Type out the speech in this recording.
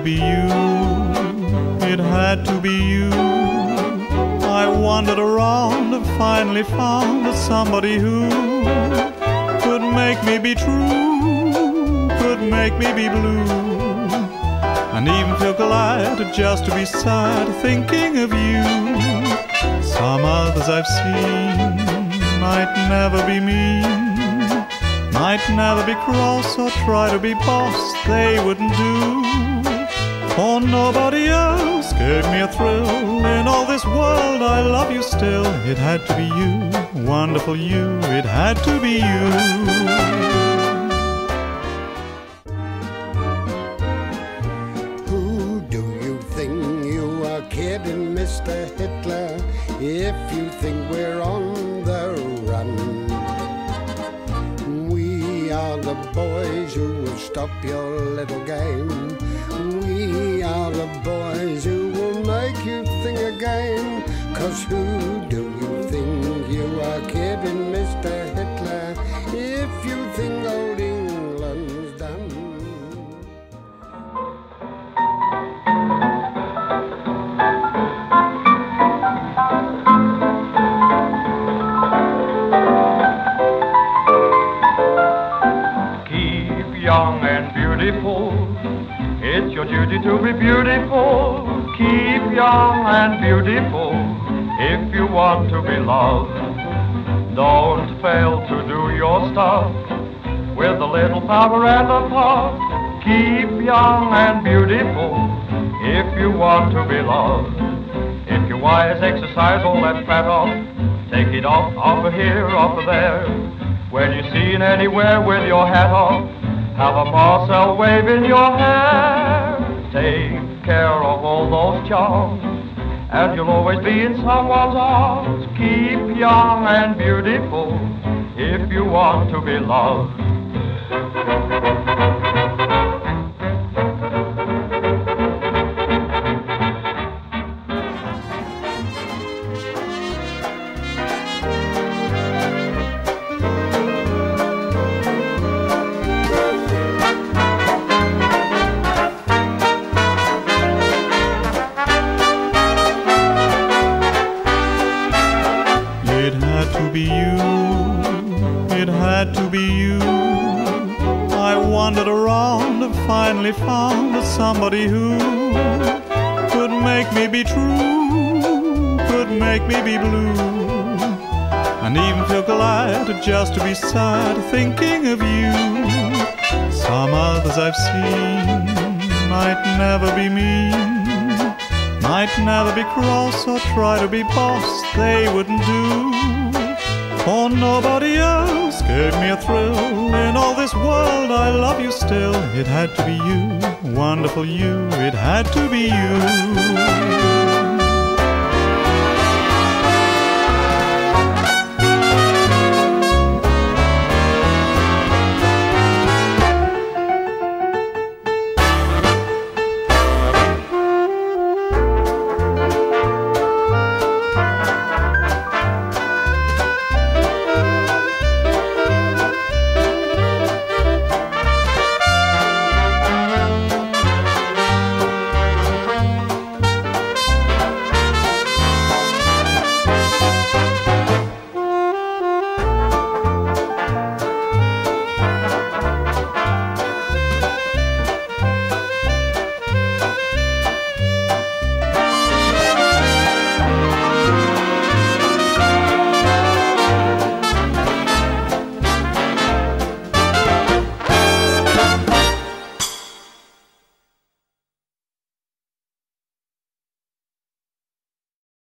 be you, it had to be you. I wandered around and finally found somebody who could make me be true, could make me be blue, and even feel glad just to be sad thinking of you. Some others I've seen might never be mean, might never be cross or try to be boss, they wouldn't do. For nobody else gave me a thrill. In all this world I love you still. It had to be you, wonderful you, it had to be you. Who do you think you are kidding, Mr. Hitler, if you think we're on the run? We are the boys who will stop your little game. We are the boys who will make you think again. 'Cause who do you think you are kidding, Mr. Hitler, if you think old England's done? Keep young and beautiful, it's your duty to be beautiful. Keep young and beautiful if you want to be loved. Don't fail to do your stuff with a little power and a puff. Keep young and beautiful if you want to be loved. If you're wise, exercise all that fat off. Take it off of here, off of there. When you're seen anywhere with your hat off, have a Marcel wave in your hair. Take care of all those charms, and you'll always be in someone's arms. Keep young and beautiful if you want to be loved. It had to be you, it had to be you. I wandered around and finally found somebody who could make me be true, could make me be blue, and even feel glad just to be sad thinking of you. Some others I've seen might never be mean, might never be cross or try to be boss, they wouldn't do. For nobody else gave me a thrill. In all this world I love you still. It had to be you, wonderful you, it had to be you.